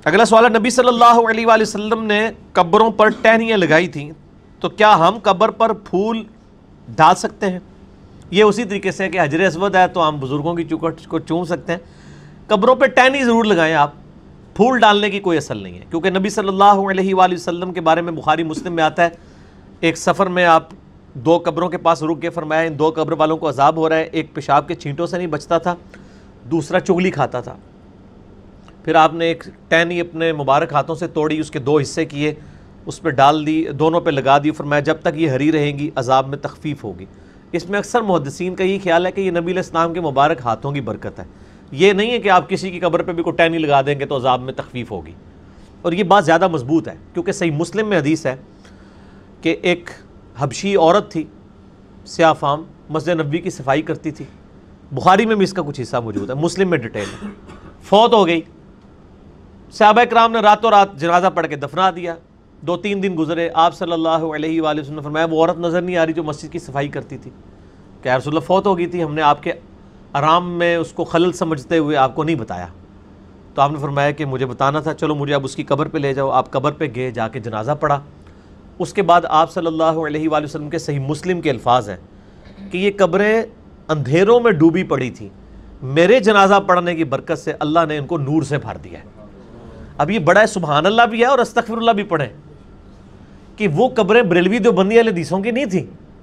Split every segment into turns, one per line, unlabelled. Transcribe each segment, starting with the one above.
اگلا سوال ہے، نبی صلی اللہ علیہ وآلہ وسلم نے قبروں پر ٹہنیاں لگائی تھیں، تو کیا ہم قبر پر پھول ڈال سکتے ہیں؟ یہ اسی طریقے سے کہ حجر اسود ہے تو ہم بزرگوں کی چوکھٹ کو چوم سکتے ہیں، قبروں پہ ٹہنی ضرور لگائیں آپ، پھول ڈالنے کی کوئی اصل نہیں ہے، کیونکہ نبی صلی اللہ علیہ وآلہ وسلم کے بارے میں بخاری مسلم میں آتا ہے، ایک سفر میں آپ 2 قبروں کے پاس رک کے فرمایا ان 2 قبر والوں کو عذاب ہو رہا ہے، ایک پیشاب کے چھینٹوں سے نہیں بچتا تھا، دوسرا چغلی کھاتا تھا، پھر آپ نے ایک ٹہنی اپنے مبارک ہاتھوں سے توڑی، اس کے 2 حصے کیے، اس پہ ڈال دی، دونوں پہ لگا دی، فرمایا جب تک یہ ہری رہیں گی عذاب میں تخفیف ہوگی۔ اس میں اکثر محدثین کا یہ خیال ہے کہ یہ نبی علیہ السلام کے مبارک ہاتھوں کی برکت ہے، یہ نہیں ہے کہ آپ کسی کی قبر پہ بھی کوئی ٹہنی لگا دیں گے تو عذاب میں تخفیف ہوگی، اور یہ بات زیادہ مضبوط ہے، کیونکہ صحیح مسلم میں حدیث ہے کہ ایک حبشی عورت تھی سیاہ فام، مسجد نبوی کی صفائی کرتی تھی، بخاری میں بھی اس کا کچھ حصہ موجود ہے، مسلم میں ڈیٹیل ہے، فوت ہو گئی، صحابہ کرام نے راتوں رات جنازہ پڑھ کے دفنا دیا، 2-3 دن گزرے، آپ صلی اللہ علیہ وآلہ وسلم نے فرمایا وہ عورت نظر نہیں آ رہی جو مسجد کی صفائی کرتی تھی، کہ رسول اللہ فوت ہو گئی تھی، ہم نے آپ کے آرام میں اس کو خلل سمجھتے ہوئے آپ کو نہیں بتایا، تو آپ نے فرمایا کہ مجھے بتانا تھا، چلو مجھے اب اس کی قبر پہ لے جاؤ، آپ قبر پہ گئے، جا کے جنازہ پڑھا، اس کے بعد آپ صلی اللہ علیہ وآلہ وسلم کے صحیح مسلم کے الفاظ ہیں کہ یہ قبریں اندھیروں میں ڈوبی پڑی تھیں، میرے جنازہ پڑھنے کی برکت سے اللہ نے ان کو نور سے بھر دیا ہے۔ اب یہ بڑا ہے، سبحان اللہ بھی ہے اور استغفر اللہ بھی پڑھیں کہ وہ قبریں بریلوی دیوبندی والے حدیثوں کی نہیں تھیں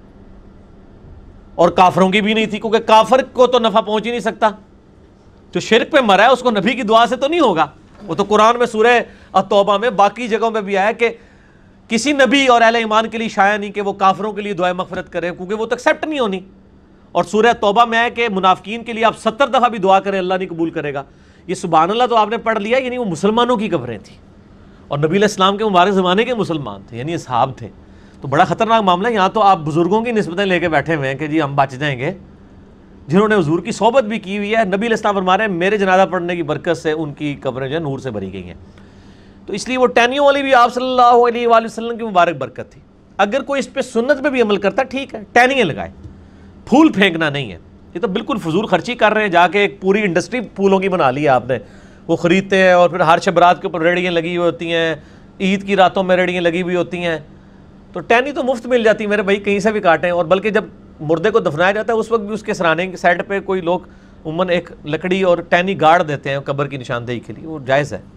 اور کافروں کی بھی نہیں تھی، کیونکہ کافر کو تو نفع پہنچ ہی نہیں سکتا، جو شرک پہ مرا ہے اس کو نبی کی دعا سے تو نہیں ہوگا، وہ تو قرآن میں سورہ التوبہ میں باقی جگہوں میں بھی آیا کہ کسی نبی اور اہل ایمان کے لیے شایع نہیں کہ وہ کافروں کے لیے دعائے مغفرت کرے، کیونکہ وہ تو ایکسیپٹ نہیں ہونی، اور سورہ توبہ میں ہے کہ منافقین کے لیے آپ 70 دفعہ بھی دعا کریں اللہ نہیں قبول کرے گا۔ یہ سبحان اللہ تو آپ نے پڑھ لیا، یعنی وہ مسلمانوں کی قبریں تھیں اور نبی علیہ السلام کے مبارک زمانے کے مسلمان تھے، یعنی اصحاب تھے، تو بڑا خطرناک معاملہ ہے۔ یہاں تو آپ بزرگوں کی نسبتیں لے کے بیٹھے ہوئے ہیں کہ جی ہم بچ جائیں گے، جنہوں نے حضور کی صحبت بھی کی ہوئی ہے، نبی علیہ السلام فرما رہے ہیں میرے جنازہ پڑھنے کی برکت سے ان کی قبریں جو ہے نور سے بھری گئی ہیں، تو اس لیے وہ ٹہنیوں والی بھی آپ صلی اللہ علیہ وآلہ وسلم کی مبارک برکت تھی۔ اگر کوئی اس پہ سنت پہ بھی عمل کرتا ٹھیک ہے، ٹہنیاں لگائے، پھول پھینکنا نہیں ہے، یہ تو بالکل فضول خرچی کر رہے ہیں، جا کے ایک پوری انڈسٹری پھولوں کی بنا لی ہے آپ نے، وہ خریدتے ہیں اور پھر ہر شب رات کے اوپر ریڑیاں لگی ہوئی ہوتی ہیں، عید کی راتوں میں ریڑیاں لگی ہوئی ہوتی ہیں، تو ٹہنی تو مفت مل جاتی ہے میرے بھائی، کہیں سے بھی کاٹیں، اور بلکہ جب مردے کو دفنایا جاتا ہے اس وقت بھی اس کے سرانے کی سائڈ پہ کوئی لوگ عموماً ایک لکڑی اور ٹہنی گاڑ دیتے ہیں قبر کی نشاندہی کے لیے، وہ جائز ہے۔